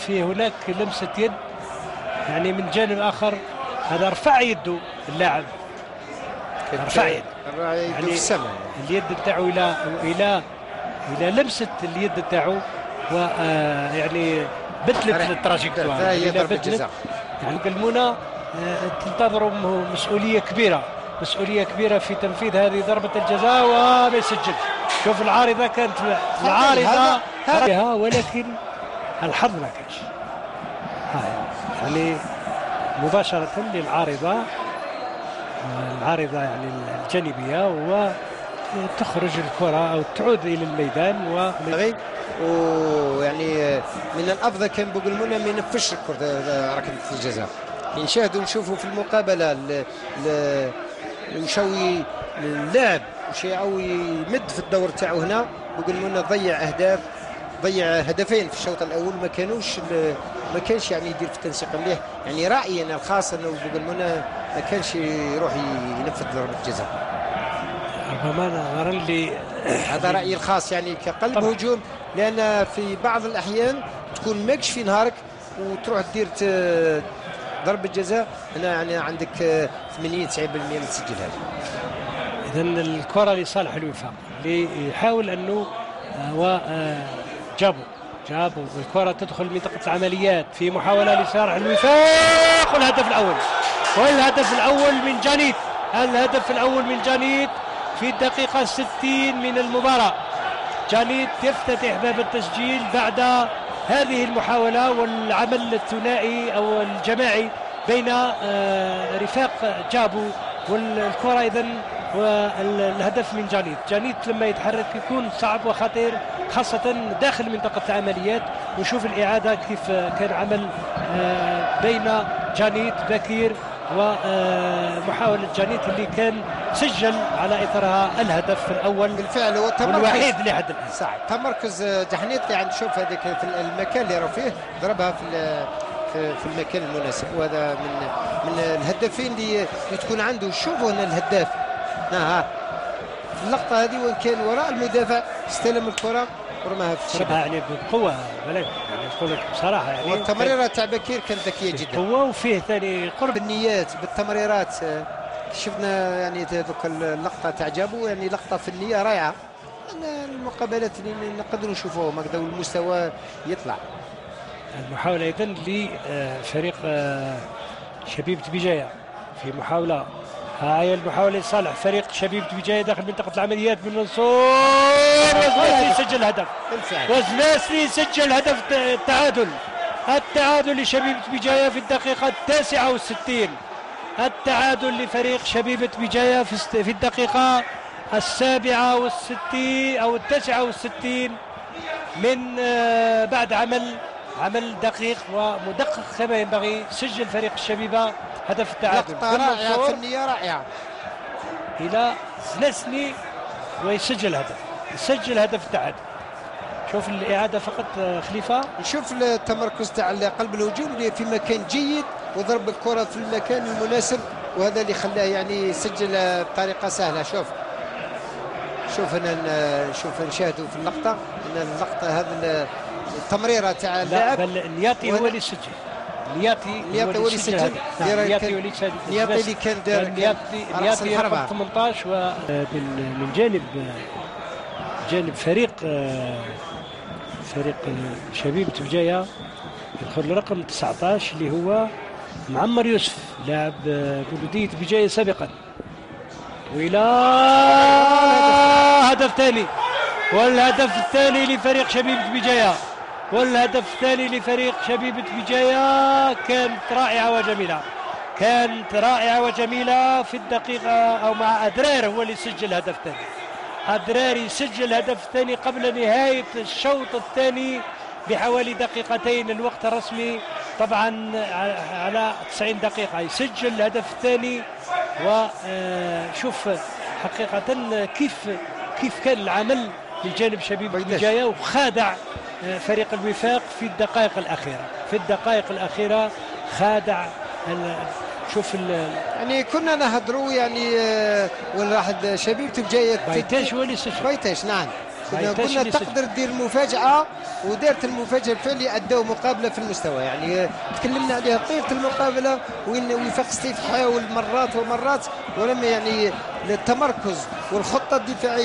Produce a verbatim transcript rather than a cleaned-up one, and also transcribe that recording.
في هناك لمسة يد يعني من جانب آخر، هذا رفع يده اللاعب، رفع يده يعني في السماء، اليد بتاعه إلى إلى إلى لمسة اليد بتاعه، ويعني بدلت التراجيكتوار هي ضربة جزاء. يعني المنى تنتظر مسؤولية كبيرة، مسؤولية كبيرة في تنفيذ هذه ضربة الجزاء وما يسجل. شوف العارضة كانت العارضة هذا، ولكن الحظ ما كانش. يعني مباشرة للعارضة، العارضة يعني الجانبية، وتخرج الكرة أو تعود إلى الميدان. و ويعني من الأفضل كان بوغلمونة ما ينفذش ركلة الجزاء. نشاهدوا نشوفوا في المقابلة وشاوي اللاعب وشاوي يمد في الدور تاعو. هنا بوغلمونة ضيع أهداف، ضيع هدفين في الشوط الأول، ما كانوش ما كانش يعني يدير في التنسيق مليح. يعني رأيي أنا الخاص أنه بوغلمونة ما كانش يروح ينفذ ضربة الجزاء. ربما نظرا ل هذا رأيي الخاص يعني كقلب طبعا. هجوم، لأن في بعض الأحيان تكون ماكش في نهارك وتروح دير ضربة جزاء، هنا يعني عندك ثمانين تسعين بالمئة من تسجل هذا. إذا الكرة لصالح الوفاق اللي يحاول أنه وجابوا جابوا الكرة تدخل منطقة العمليات في محاولة لصالح الوفاق، والهدف الأول والهدف الأول من جانيت، الهدف الأول من جانيت في الدقيقة ستين من المباراة. جانيت يفتتح باب التسجيل بعد هذه المحاولة والعمل الثنائي أو الجماعي بين رفاق جابو والكرة. إذن والهدف من جانيت. جانيت لما يتحرك يكون صعب وخطير، خاصة داخل منطقة العمليات. ونشوف الإعادة كيف كان عمل بين جانيت بكير ومحاولة جانيت اللي كان سجل على إثرها الهدف الأول بالفعل، والوحيد لحد الآن. صعب تمركز جحنيط، يعني شوف هذاك في المكان اللي راه فيه ضربها في في المكان المناسب، وهذا من من الهدافين اللي تكون عنده. شوفوا هنا الهداف ها في اللقطة هذه وين كان وراء المدافع استلم الكرة ورماها في الشبكة يعني بقوة، يعني نقول لك بصراحة يعني والتمريرات تاع بكير كانت ذكية جدا، قوة وفيه ثاني قرب النيات بالتمريرات. شفنا يعني هذوك اللقطة تاع جابو، يعني لقطة فنية رائعة. المقابلات اللي نقدروا نشوفوهم هكذا والمستوى يطلع. المحاولة إذن لفريق شبيبة بجاية في محاولة، هاي المحاولة لصالح فريق شبيبة بجاية داخل منطقة العمليات من منصور. وزلاسلي يسجل هدف، وزلاسلي يسجل هدف التعادل، التعادل لشبيبة بجاية في الدقيقة التاسعة والستين. التعادل لفريق شبيبة بجاية في الدقيقة السابعة والستين أو التاسعة والستين من بعد عمل عمل دقيق ومدقق كما ينبغي. سجل فريق الشبيبة هدف التعادل، لقطة رائعة فنية رائعة إلى زلاسلي ويسجل هدف، يسجل هدف التعادل. شوف الإعادة فقط خليفة، نشوف التمركز تاع قلب الهجوم اللي في مكان جيد وضرب الكرة في المكان المناسب، وهذا اللي خلاه يعني يسجل بطريقة سهلة. شوف شوف هنا شوف نشاهدوا في اللقطة ان اللقطة هذا التمريرة تاع اللاعب، بل نياتي هو اللي سجل. نياتي نياتي هو اللي سجل، نياتي هو اللي سجل، نياتي اللي كان دار نياتي رقم ثمانية عشر. ومن جانب جانب فريق فريق شبيبة بجاية يدخل رقم تسعة عشر اللي هو معمر يوسف، لاعب بلدية بجاية سابقا. وإلى هدف ثاني، والهدف الثاني لفريق شبيبة بجاية، والهدف الثاني لفريق شبيبة بجاية. كانت رائعة وجميلة، كانت رائعة وجميلة في الدقيقة أو مع أدرار هو اللي سجل الهدف الثاني. أدرار يسجل الهدف الثاني قبل نهاية الشوط الثاني بحوالي دقيقتين، الوقت الرسمي طبعا على تسعين دقيقة يسجل الهدف الثاني. وشوف حقيقة كيف كيف كان العمل لجانب شبيبة بجاية، وخادع فريق الوفاق في الدقائق الأخيرة، في الدقائق الأخيرة خادع. شوف يعني كنا نهضروا يعني والواحد شبيبة بجاية بايتاش هو اللي سجل، بايتاش نعم كنا قلنا تقدر دير مفاجاه ودارت المفاجاه الفعليه، اداو مقابله في المستوى. يعني تكلمنا عليها طيله المقابله وين وفاق ستيف حاول مرات ومرات ولم يعني التمركز والخطه الدفاعيه